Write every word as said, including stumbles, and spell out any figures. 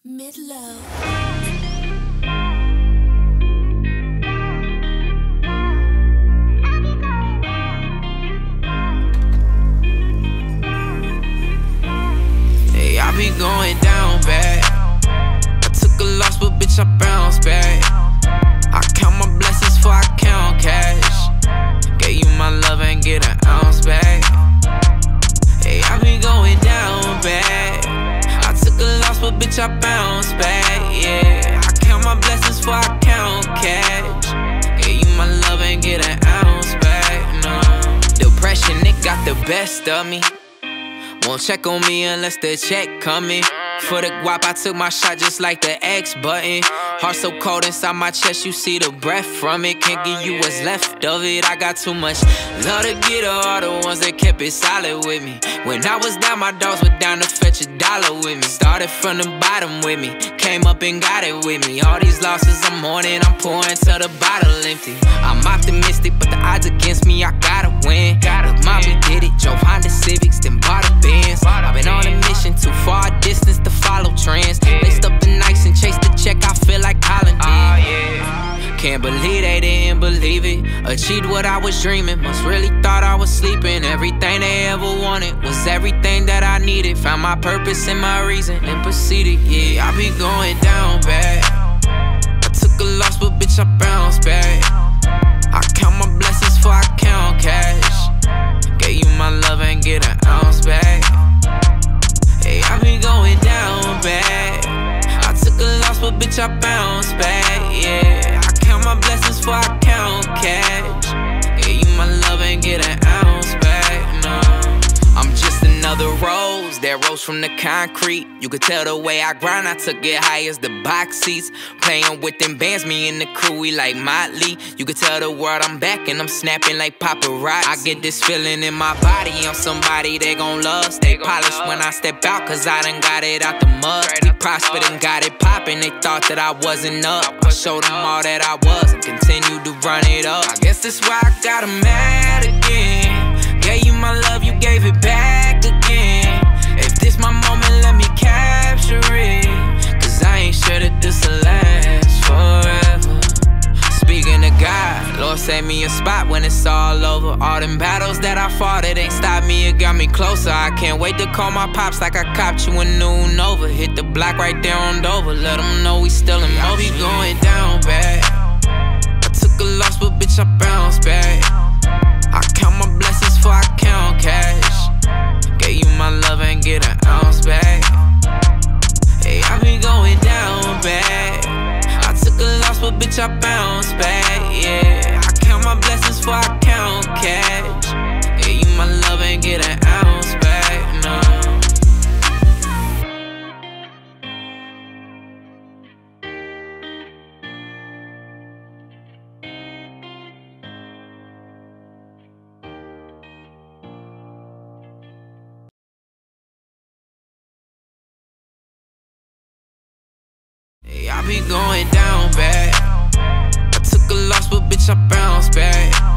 Mid-low. Hey, I be going down bad. I took a loss, but bitch, I bounce back. I count my blessings before I count cash. Gave you my love and get an ounce back. Hey, I be going down bad. I took a loss, but bitch, I bounce back. Yeah, I count my blessings before I count cash. Gave you my love and get an ounce back. No, depression, it got the best of me. Won't check on me unless the check coming. For the guap, I took my shot just like the X button. Heart so cold inside my chest, you see the breath from it. Can't give you what's left of it. I got too much love to get all the ones that kept it solid with me. When I was down, my dogs were down to fetch a dollar with me. Started from the bottom with me, came up and got it with me. All these losses I'm mourning, I'm pouring till the bottle empty. I'm optimistic, but the odds against me, I gotta win. Look, mommy did it, drove Honda Civics, then bought a Benz. I've been on a mission, too far distance to follow trends. Laced up the nights and chased the check, I feel like Colin did. Can't believe they didn't believe it. Achieved what I was dreaming, must really thought I was sleeping. Everything they ever wanted was everything that I needed. Found my purpose and my reason and proceeded. Yeah, I be going down bad. I took a loss, but bitch, I bounce back. I count my blessings before I count cash. Gave you my love and get an ounce back. Hey, I be going down bad. I took a loss, but bitch, I bounce back. Yeah, I count my blessings before I count cash. Gave you my love and get an ounce back. No, I'm just another rose that rose from the concrete. You could tell the way I grind, I took it high as the box seats. Playing with them bands, me and the crew, we like Motley. You could tell the world I'm back and I'm snapping like paparazzi. I get this feeling in my body, I'm somebody they gon' love. Stay polished when I step out, cause I done got it out the mud. We prospered and got it poppin', they thought that I wasn't up. I showed them all that I was and continued to run it up. I guess that's why I got 'em mad again. Gave you my love, you gave it back again. If this my moment, let me capture it. Cause I ain't sure that this'll last forever. Speaking of God, Lord save me a spot when it's all over. All them battles that I fought, it ain't stopped me, it got me closer. I can't wait to call my pops like I copped you a new Nova. Hit the block right there on Dover, let them know we still in motion. I be going down bad. I took a loss, but bitch, I bounce back. I count my blessings before I count cash. Gave you my love and get an ounce back. Hey, I be going down bad. I took a loss, but bitch, I bounce back. Yeah, I count my blessings before I count cash. Gave you my love and get an ounce back. No. Hey, I be going down bad. I took a loss, but bitch, I bounce back.